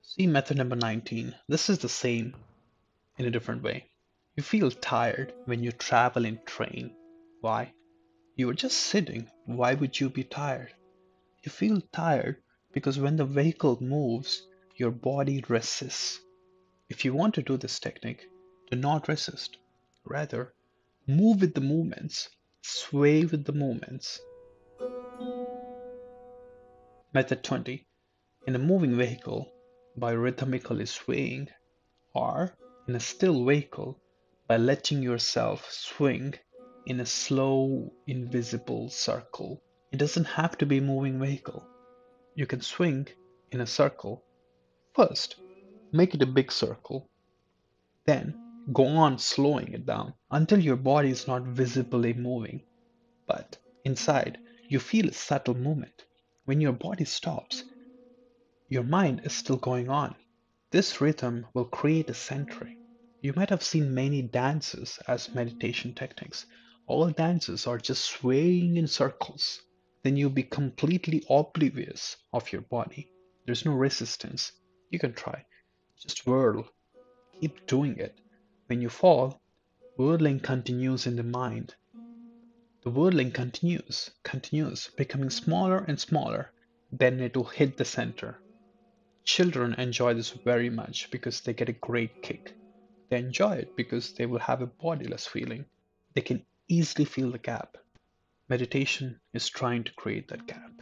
See method number 19. This is the same in a different way. You feel tired when you travel in train. Why? You are just sitting. Why would you be tired? You feel tired because when the vehicle moves, your body resists. If you want to do this technique, do not resist. Rather, move with the movements, sway with the movements. Method 20. In a moving vehicle, by rhythmically swaying, or in a still vehicle, by letting yourself swing in a slow, invisible circle. It doesn't have to be a moving vehicle. You can swing in a circle. First, make it a big circle. Then, go on slowing it down until your body is not visibly moving. But inside, you feel a subtle movement. When your body stops, your mind is still going on. This rhythm will create a centering. You might have seen many dances as meditation techniques. All dances are just swaying in circles. Then you'll be completely oblivious of your body. There's no resistance. You can try. Just whirl. Keep doing it. When you fall, whirling continues in the mind. The whirling continues, becoming smaller and smaller. Then it will hit the center. Children enjoy this very much because they get a great kick. They enjoy it because they will have a bodiless feeling. They can easily feel the gap. Meditation is trying to create that gap.